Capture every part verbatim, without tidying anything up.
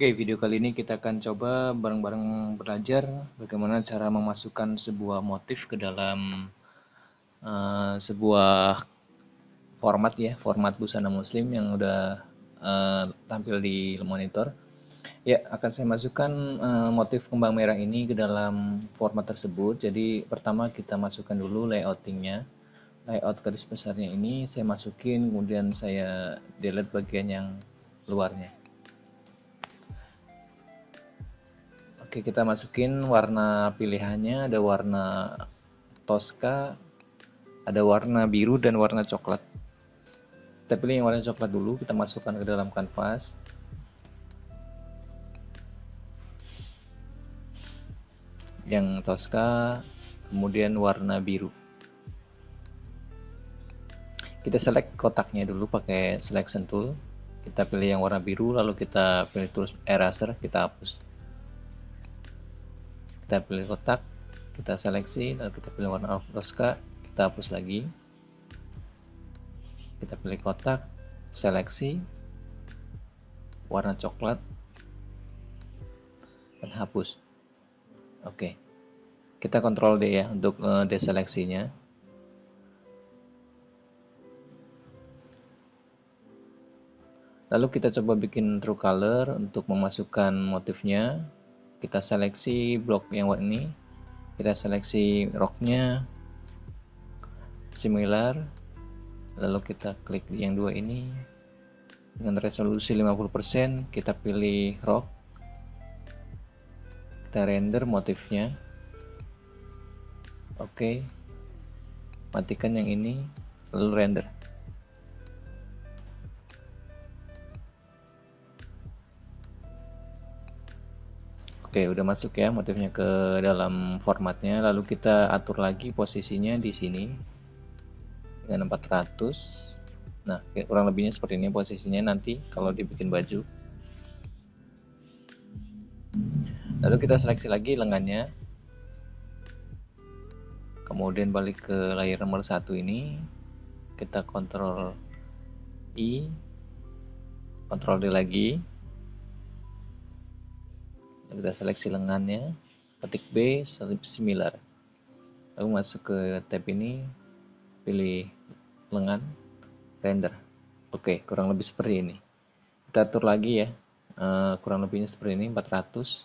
Oke, video kali ini kita akan coba bareng-bareng belajar bagaimana cara memasukkan sebuah motif ke dalam uh, sebuah format ya, format busana muslim yang udah uh, tampil di monitor. Ya, akan saya masukkan uh, motif kembang merah ini ke dalam format tersebut. Jadi pertama kita masukkan dulu layoutingnya. Layout garis besarnya ini saya masukin, kemudian saya delete bagian yang luarnya. Oke, kita masukin warna pilihannya, ada warna Tosca, ada warna biru dan warna coklat. Kita pilih yang warna coklat dulu, kita masukkan ke dalam kanvas. Yang Tosca, kemudian warna biru. Kita select kotaknya dulu pakai selection tool. Kita pilih yang warna biru, lalu kita pilih tools eraser, kita hapus. Kita pilih kotak, kita seleksi, lalu kita pilih warna Tosca, kita hapus lagi. Kita pilih kotak, seleksi, warna coklat, dan hapus. Oke, kita kontrol D ya untuk uh, deseleksinya. Lalu kita coba bikin true color untuk memasukkan motifnya. Kita seleksi blok yang warna ini, kita seleksi roknya, similar, lalu kita klik yang dua ini dengan resolusi lima puluh persen, kita pilih rok, kita render motifnya. Oke, matikan yang ini, lalu render. Oke, udah masuk ya motifnya ke dalam formatnya. Lalu kita atur lagi posisinya di sini dengan empat ratus. Nah, kurang lebihnya seperti ini posisinya nanti kalau dibikin baju. Lalu kita seleksi lagi lengannya. Kemudian balik ke layer nomor satu ini. Kita kontrol I, kontrol D lagi. Kita seleksi lengannya, ketik B, similar, lalu masuk ke tab ini, pilih lengan, render. Oke, kurang lebih seperti ini. Kita atur lagi ya, uh, kurang lebihnya seperti ini, empat ratus.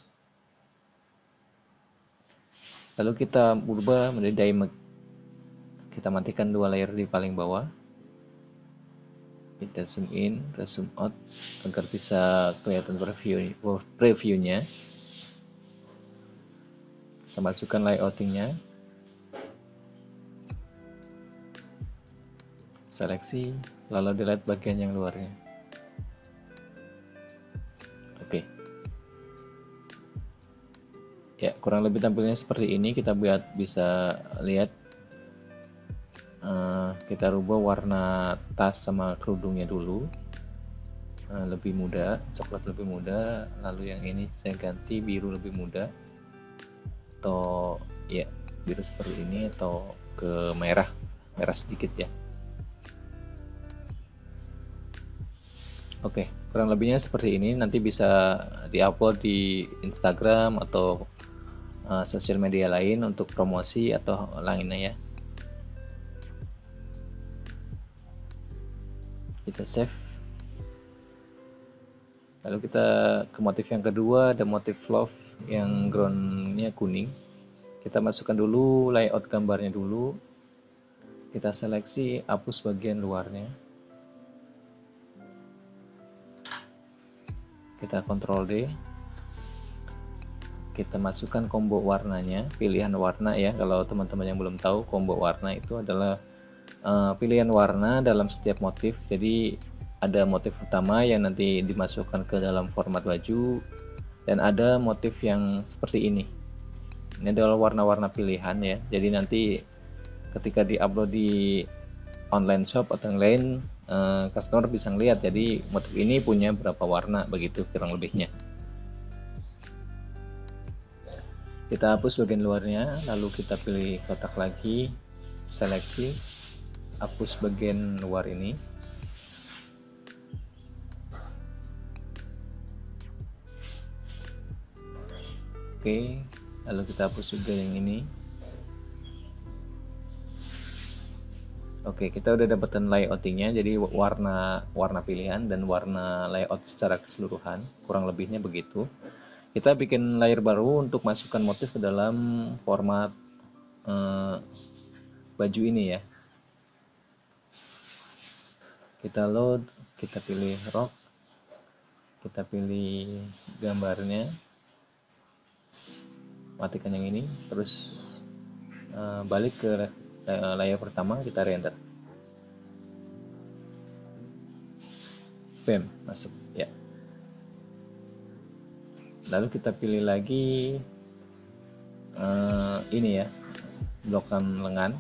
Lalu kita ubah menjadi diamond. Kita matikan dua layer di paling bawah. Kita zoom in, zoom out agar bisa kelihatan preview previewnya. Kita masukkan layoutingnya, seleksi, lalu delete bagian yang luarnya. Oke, ya kurang lebih tampilnya seperti ini. Kita buat bisa lihat, uh, kita rubah warna tas sama kerudungnya dulu, uh, lebih muda, coklat lebih muda, lalu yang ini saya ganti biru lebih muda, atau ya biru seperti ini, atau ke merah merah sedikit ya. Oke, kurang lebihnya seperti ini. Nanti bisa diupload di Instagram atau uh, sosial media lain untuk promosi atau lainnya ya. Kita save. Lalu kita ke motif yang kedua, ada motif love yang groundnya kuning. Kita masukkan dulu layout gambarnya dulu. Kita seleksi, hapus bagian luarnya. Kita kontrol D. Kita masukkan combo warnanya, pilihan warna ya. Kalau teman-teman yang belum tahu, combo warna itu adalah uh, pilihan warna dalam setiap motif. Jadi ada motif utama yang nanti dimasukkan ke dalam format baju, dan ada motif yang seperti ini. Ini adalah warna-warna pilihan ya. Jadi nanti ketika diupload di online shop atau yang lain, eh, customer bisa ngelihat. Jadi motif ini punya berapa warna, begitu kurang lebihnya. Kita hapus bagian luarnya, lalu kita pilih kotak lagi, seleksi, hapus bagian luar ini. Oke, lalu kita hapus juga yang ini. Oke, kita udah dapetin layoutingnya, jadi warna warna pilihan dan warna layout secara keseluruhan, kurang lebihnya begitu. Kita bikin layer baru untuk masukkan motif ke dalam format eh, baju ini ya. Kita load, kita pilih rock, kita pilih gambarnya, matikan yang ini, terus eh, balik ke layer pertama, kita render. Bam, masuk ya. Lalu kita pilih lagi uh, ini ya, blokan lengan.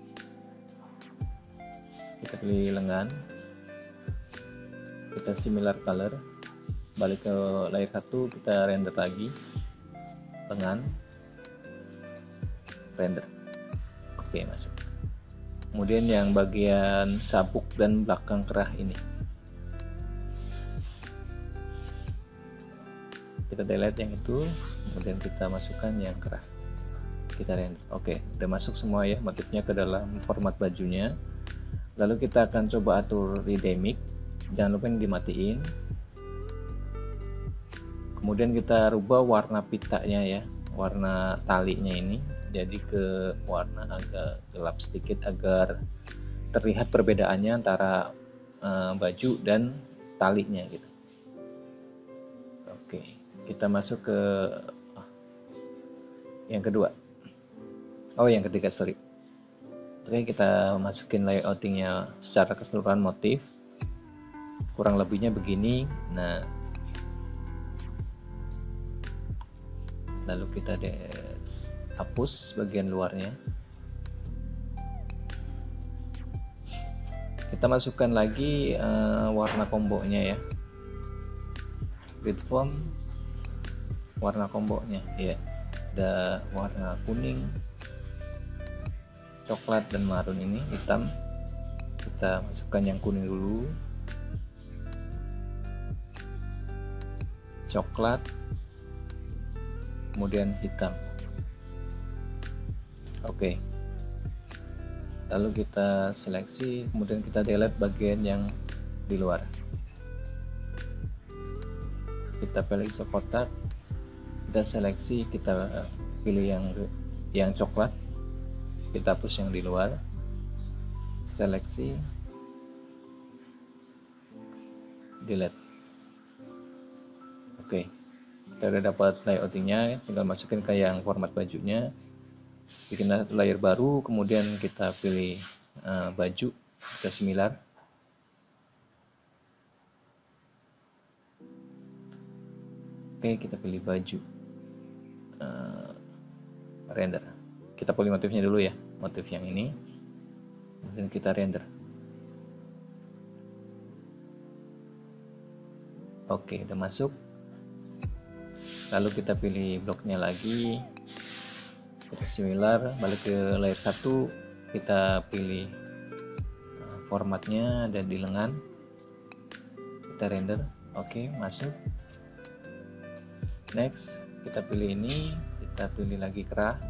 Kita pilih lengan, kita similar color, balik ke layer satu, kita render lagi lengan, render. Oke, masuk. Kemudian yang bagian sabuk dan belakang kerah ini kita delete yang itu, kemudian kita masukkan yang kerah, kita render. Oke, udah masuk semua ya motifnya ke dalam format bajunya. Lalu kita akan coba atur dynamic, jangan lupa yang dimatiin. Kemudian kita rubah warna pitanya ya, warna talinya ini jadi ke warna agak gelap sedikit agar terlihat perbedaannya antara uh, baju dan talinya gitu. Oke, kita masuk ke yang kedua. Oh, yang ketiga, sorry. Oke, kita masukin layoutingnya secara keseluruhan motif. Kurang lebihnya begini. Nah, lalu kita des hapus bagian luarnya. Kita masukkan lagi uh, warna kombonya ya, grid form, warna kombonya ya, ada warna kuning, coklat dan marun, ini hitam. Kita masukkan yang kuning dulu, coklat, kemudian hitam. Oke, lalu kita seleksi, kemudian kita delete bagian yang di luar. Kita pilih iso kotak, kita seleksi, kita pilih yang yang coklat, kita hapus yang di luar, seleksi, delete. Oke, kita udah dapat layoutingnya, tinggal masukin ke yang format bajunya. Bikin layer baru, kemudian kita pilih uh, baju, kita similar. Oke, kita pilih baju, uh, render. Kita pilih motifnya dulu ya, motif yang ini, kemudian kita render. Oke, udah masuk. Lalu kita pilih bloknya lagi, kita similar, balik ke layer satu, kita pilih formatnya dan di lengan, kita render. Oke, masuk. Next, kita pilih ini, kita pilih lagi kerah,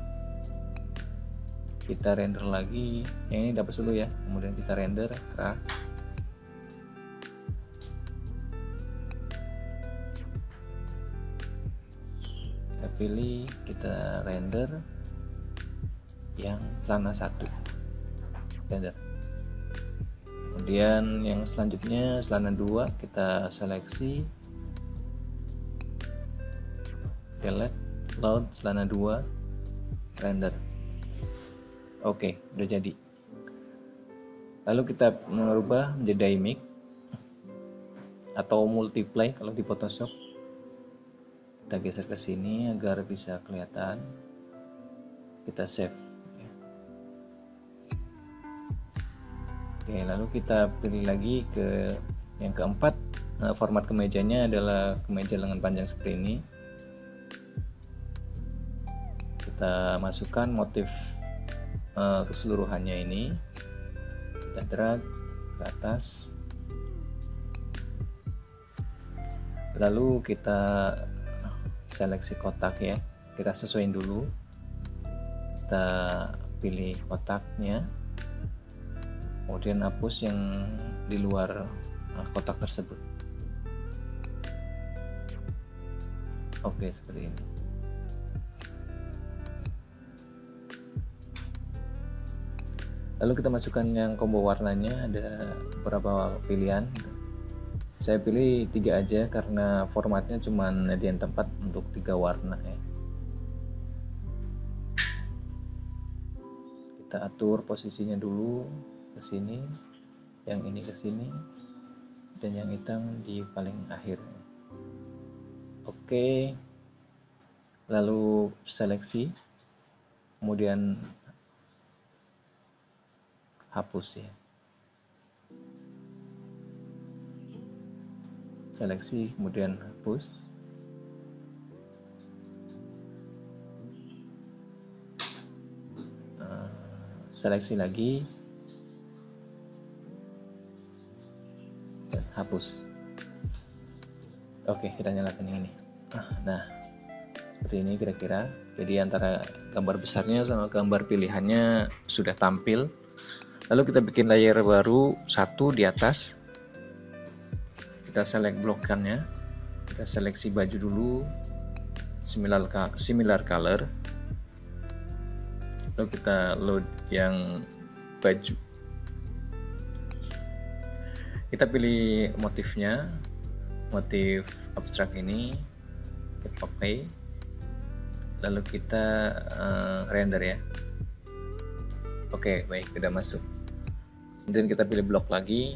kita render lagi. Yang ini dapat dulu ya, kemudian kita render kerah. Kita pilih, kita render yang celana satu, render. Kemudian yang selanjutnya celana dua, kita seleksi, delete, load celana dua, render. Oke, udah jadi. Lalu kita merubah menjadi dynamic atau multiply kalau di Photoshop. Kita geser ke sini agar bisa kelihatan. Kita save. Oke, lalu kita pilih lagi ke yang keempat. Nah, format kemejanya adalah kemeja lengan panjang seperti ini. Kita masukkan motif uh, keseluruhannya ini, kita drag ke atas, lalu kita seleksi kotak ya, kita sesuaiin dulu, kita pilih kotaknya, kemudian hapus yang di luar kotak tersebut. Oke, seperti ini. Lalu kita masukkan yang combo warnanya, ada beberapa pilihan. Saya pilih tiga aja karena formatnya cuma nyediain tempat untuk tiga warna ya. Kita atur posisinya dulu ke sini, yang ini ke sini, dan yang hitam di paling akhir. Oke, lalu seleksi, kemudian hapus ya. Seleksi kemudian hapus. Uh, seleksi lagi dan hapus. Oke, kita nyalakan yang ini. Nah, seperti ini kira-kira. Jadi antara gambar besarnya sama gambar pilihannya sudah tampil. Lalu kita bikin layer baru satu di atas. Kita select blokkannya, kita seleksi baju dulu, similar, similar color, lalu kita load yang baju. Kita pilih motifnya, motif abstrak ini, kita pakai, lalu kita uh, render ya. Oke, baik, sudah masuk. Kemudian kita pilih blok lagi.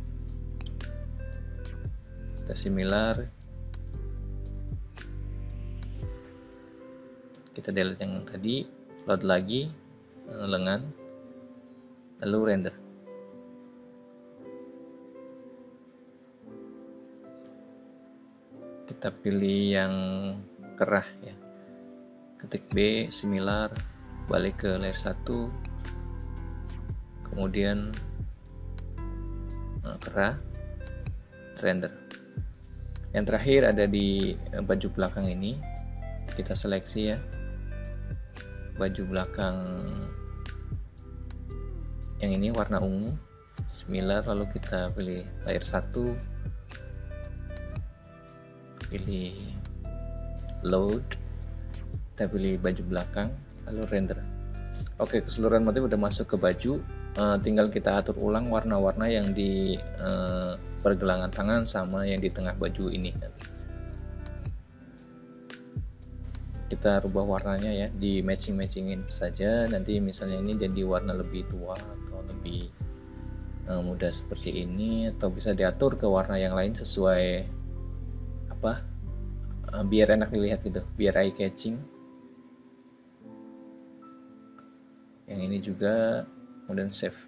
Kita similar, kita delete yang tadi, load lagi lengan, lalu render. Kita pilih yang kerah ya, ketik B, similar, balik ke layer satu, kemudian kerah, render. Yang terakhir ada di baju belakang ini, kita seleksi ya, baju belakang yang ini warna ungu, similar, lalu kita pilih layer satu, pilih load, kita pilih baju belakang, lalu render. Oke, keseluruhan motif udah masuk ke baju, uh, tinggal kita atur ulang warna-warna yang di uh, pergelangan tangan sama yang di tengah baju ini. Kita rubah warnanya ya, di matching-matchingin saja. Nanti misalnya ini jadi warna lebih tua atau lebih uh, muda seperti ini, atau bisa diatur ke warna yang lain sesuai apa, uh, biar enak dilihat gitu, biar eye catching. Yang ini juga, kemudian save.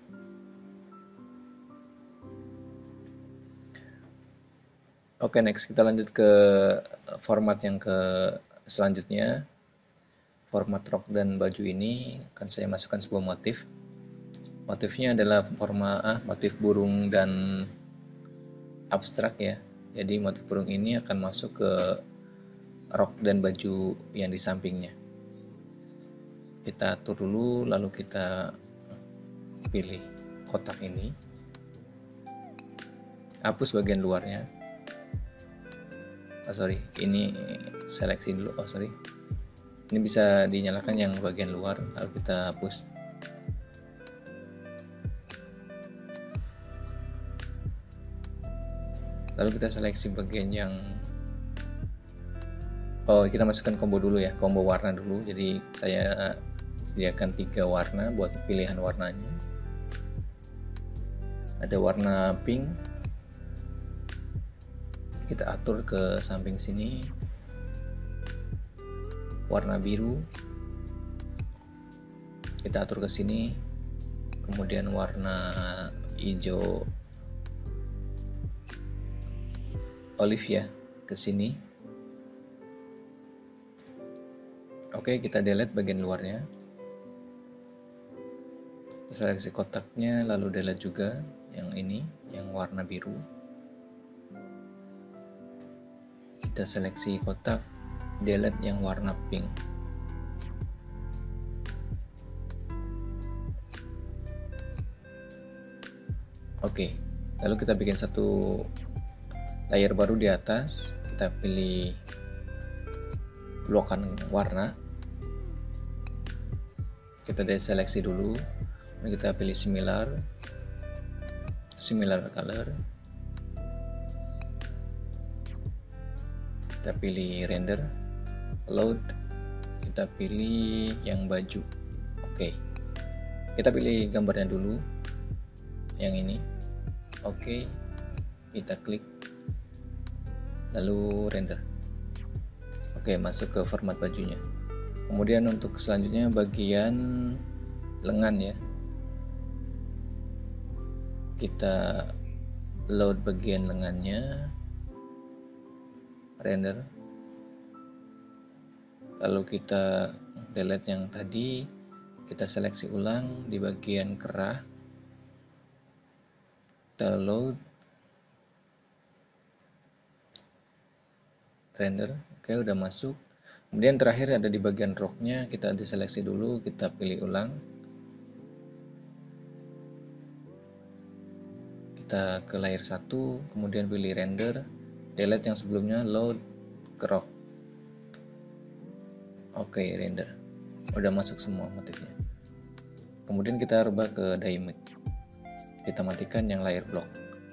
Oke, okay, next kita lanjut ke format yang ke selanjutnya. Format rok dan baju ini akan saya masukkan sebuah motif. Motifnya adalah format ah, motif burung dan abstrak ya. Jadi motif burung ini akan masuk ke rok dan baju yang di sampingnya. Kita atur dulu, lalu kita pilih kotak ini. Hapus bagian luarnya. Oh sorry, ini seleksi dulu. Oh sorry, ini bisa dinyalakan yang bagian luar, lalu kita hapus. Lalu kita seleksi bagian yang, oh kita masukkan combo dulu ya, combo warna dulu. Jadi saya sediakan tiga warna buat pilihan warnanya. Ada warna pink, kita atur ke samping sini, warna biru kita atur ke sini, kemudian warna hijau olive ya ke sini. Oke, kita delete bagian luarnya, seleksi kotaknya, lalu delete juga yang ini, yang warna biru. Kita seleksi kotak, delete yang warna pink. Oke, lalu kita bikin satu layer baru di atas. Kita pilih blokan warna, kita deseleksi dulu, kita pilih similar similar color, kita pilih render, load, kita pilih yang baju. Oke, kita pilih gambarnya dulu yang ini. Oke, kita klik lalu render. Oke, masuk ke format bajunya. Kemudian untuk selanjutnya bagian lengan ya, kita load bagian lengannya, render, lalu kita delete yang tadi, kita seleksi ulang di bagian kerah, kita load, render. Oke, udah masuk. Kemudian terakhir ada di bagian roknya, kita diseleksi dulu, kita pilih ulang, kita ke layer satu, kemudian pilih render, delete yang sebelumnya, load, ke rok. Oke, render, udah masuk semua motifnya. Kemudian kita rubah ke dynamic, kita matikan yang layer block,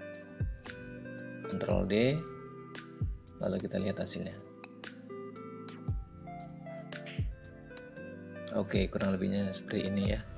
Ctrl D, lalu kita lihat hasilnya. Oke, kurang lebihnya seperti ini ya.